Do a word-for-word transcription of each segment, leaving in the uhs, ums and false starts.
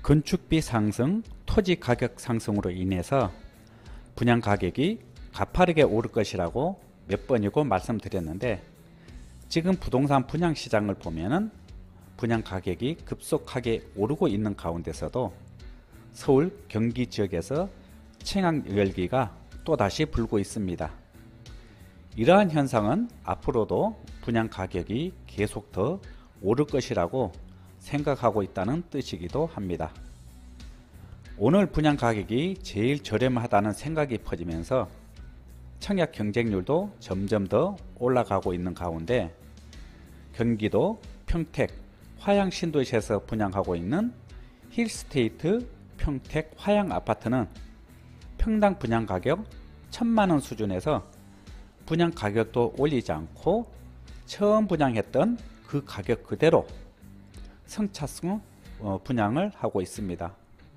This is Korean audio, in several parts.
건축비 상승, 토지 가격 상승으로 인해서 분양 가격이 가파르게 오를 것이라고 몇 번이고 말씀드렸는데, 지금 부동산 분양 시장을 보면은 분양 가격이 급속하게 오르고 있는 가운데서도 서울, 경기 지역에서 청약 열기가 또다시 불고 있습니다. 이러한 현상은 앞으로도 분양 가격이 계속 더 오를 것이라고 생각하고 있다는 뜻이기도 합니다. 오늘 분양 가격이 제일 저렴하다는 생각이 퍼지면서 청약 경쟁률도 점점 더 올라가고 있는 가운데, 경기도 평택 화양 신도시에서 분양하고 있는 힐스테이트 평택 화양 아파트는 평당 분양 가격 천만 원 수준에서 분양 가격도 올리지 않고 처음 분양했던 그 가격 그대로 성차승 분양을 하고 있습니다.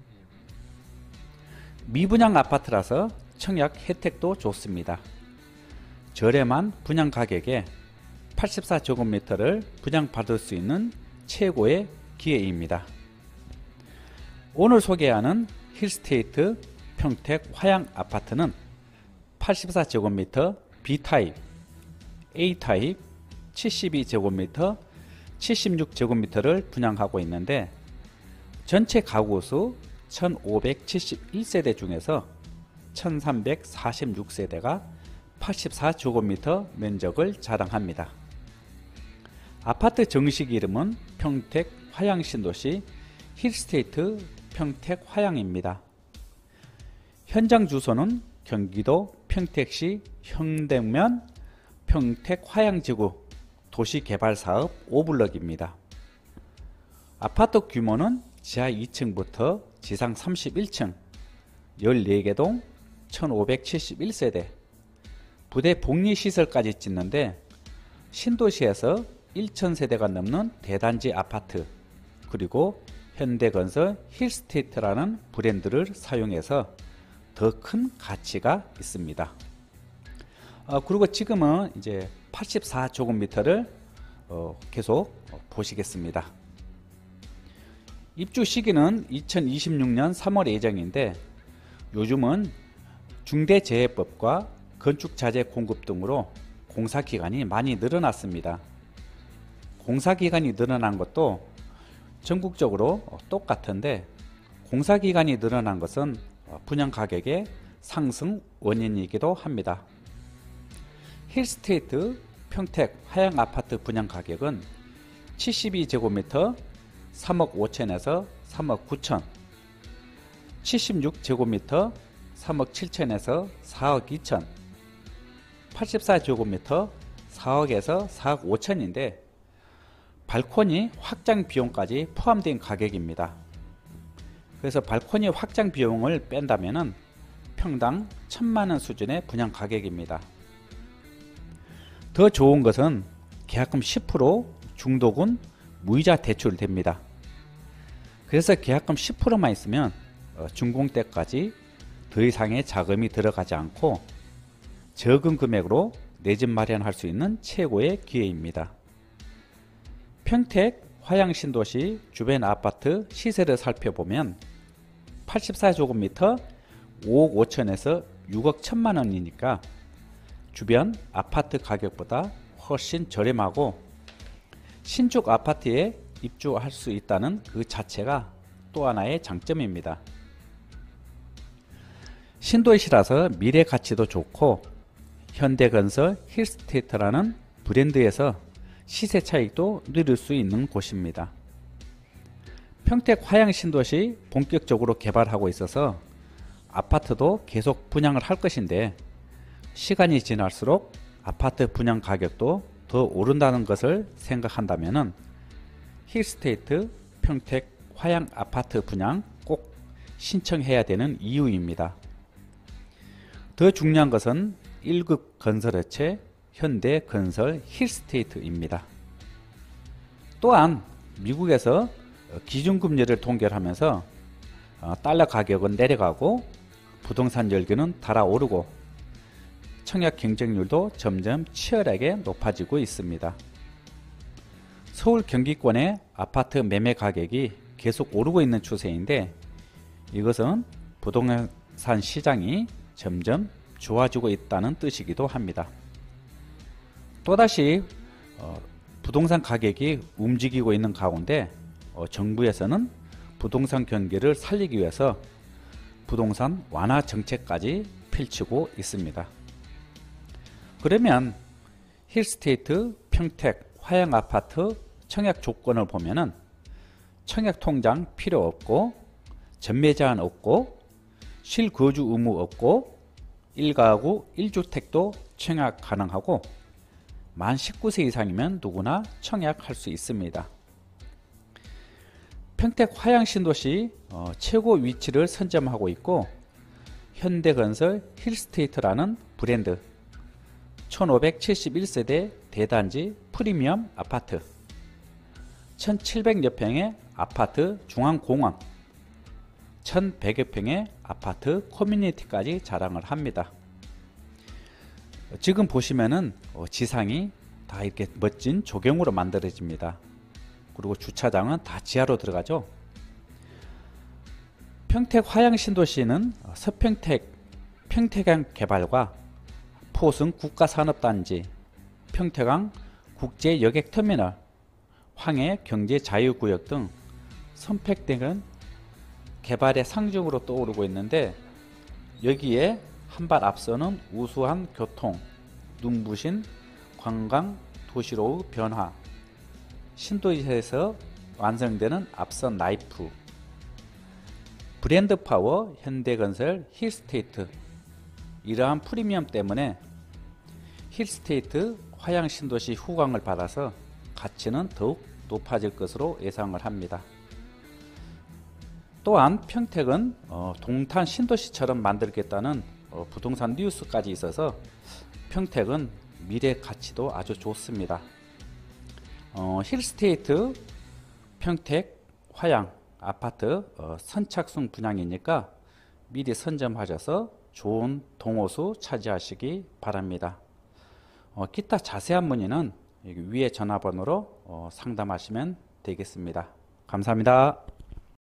미분양 아파트라서 청약 혜택도 좋습니다. 저렴한 분양 가격에 팔십사 제곱미터를 분양받을 수 있는 최고의 기회입니다. 오늘 소개하는 힐스테이트 평택 화양 아파트는 팔십사 제곱미터 B타입, A타입, 칠십이 제곱미터, 칠십육 제곱미터를 분양하고 있는데, 전체 가구 수 천오백칠십일 세대 중에서 천삼백사십육 세대가 팔십사 제곱미터 면적을 자랑합니다. 아파트 정식 이름은 평택 화양 신도시 힐스테이트 평택 화양입니다. 현장 주소는 경기도 평택시 형대면 평택 화양지구 도시개발사업 오 블럭입니다. 아파트 규모는 지하 이 층부터 지상 삼십일 층, 열네 개 동 천오백칠십일 세대, 부대 복리시설까지 짓는데 신도시에서 천 세대가 넘는 대단지 아파트, 그리고 현대건설 힐스테이트라는 브랜드를 사용해서 더 큰 가치가 있습니다. 어, 그리고 지금은 이제 팔십사 제곱미터를 어, 계속 보시겠습니다. 입주 시기는 이천이십육 년 삼월 예정인데, 요즘은 중대재해법과 건축자재 공급 등으로 공사기간이 많이 늘어났습니다. 공사기간이 늘어난 것도 전국적으로 똑같은데, 공사기간이 늘어난 것은 분양 가격의 상승 원인이기도 합니다. 힐스테이트 평택 화양 아파트 분양 가격은 칠십이 제곱미터 삼억 오천에서 삼억 구천, 칠십육 제곱미터 삼억 칠천에서 사억 이천, 팔십사 제곱미터 사억에서 사억 오천인데 발코니 확장 비용까지 포함된 가격입니다. 그래서 발코니 확장 비용을 뺀다면은 평당 천만 원 수준의 분양 가격입니다. 더 좋은 것은 계약금 십 퍼센트 중도금 무이자 대출됩니다. 그래서 계약금 십 퍼센트만 있으면 준공 때까지 더 이상의 자금이 들어가지 않고 적은 금액으로 내 집 마련할 수 있는 최고의 기회입니다. 평택 화양 신도시 주변 아파트 시세를 살펴보면 팔십사 제곱미터 오억 오천에서 육억 천만 원이니까 주변 아파트 가격보다 훨씬 저렴하고, 신축 아파트에 입주할 수 있다는 그 자체가 또 하나의 장점입니다. 신도시라서 미래 가치도 좋고, 현대건설 힐스테이트라는 브랜드에서 시세 차익도 누릴 수 있는 곳입니다. 평택 화양 신도시 본격적으로 개발하고 있어서 아파트도 계속 분양을 할 것인데, 시간이 지날수록 아파트 분양 가격도 더 오른다는 것을 생각한다면 힐스테이트 평택 화양 아파트 분양 꼭 신청해야 되는 이유입니다. 더 중요한 것은 일 급 건설업체 현대건설 힐스테이트입니다. 또한 미국에서 기준금리를 동결하면서 달러 가격은 내려가고 부동산 열기는 달아오르고 청약 경쟁률도 점점 치열하게 높아지고 있습니다. 서울 경기권의 아파트 매매 가격이 계속 오르고 있는 추세인데 이것은 부동산 시장이 점점 좋아지고 있다는 뜻이기도 합니다. 또다시 어, 부동산 가격이 움직이고 있는 가운데 어, 정부에서는 부동산 경기를 살리기 위해서 부동산 완화 정책까지 펼치고 있습니다. 그러면 힐스테이트, 평택, 화양아파트 청약 조건을 보면은 청약 통장 필요 없고 전매 제한 없고 실거주 의무 없고 일 가구 일 주택도 청약 가능하고 만 십구 세 이상이면 누구나 청약할 수 있습니다. 평택 화양신도시 어, 최고 위치를 선점하고 있고 현대건설 힐스테이트라는 브랜드, 천오백칠십일 세대 대단지 프리미엄 아파트, 천칠백여 평의 아파트 중앙공원, 천백여 평의 아파트 커뮤니티까지 자랑을 합니다. 지금 보시면은 지상이 다 이렇게 멋진 조경으로 만들어집니다. 그리고 주차장은 다 지하로 들어가죠. 평택 화양신도시는 서평택 평택항 개발과 포승 국가산업단지, 평택항 국제여객터미널, 황해 경제자유구역 등 선택된 개발의 상징으로 떠오르고 있는데 여기에 한 발 앞서는 우수한 교통, 눈부신 관광 도시로의 변화, 신도시에서 완성되는 앞선 라이프, 브랜드 파워 현대건설 힐스테이트, 이러한 프리미엄 때문에 힐스테이트 화양신도시 후광을 받아서 가치는 더욱 높아질 것으로 예상을 합니다. 또한 평택은 어, 동탄 신도시처럼 만들겠다는 어, 부동산 뉴스까지 있어서 평택은 미래 가치도 아주 좋습니다. 어, 힐스테이트 평택 화양 아파트 어, 선착순 분양이니까 미리 선점하셔서 좋은 동호수 차지하시기 바랍니다. 어, 기타 자세한 문의는 여기 위에 전화번호로 어, 상담하시면 되겠습니다. 감사합니다.